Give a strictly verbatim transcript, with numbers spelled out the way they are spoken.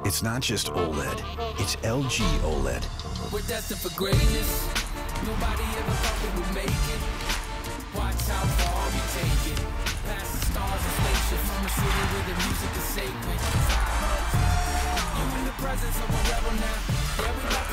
It's not just OLED, it's L G OLED. We're destined for greatness. Nobody ever thought we would make it. Watch how far we take it. Past the stars and spaceships from a city where the music is sacred. You in the presence of a rebel now. Yeah, we got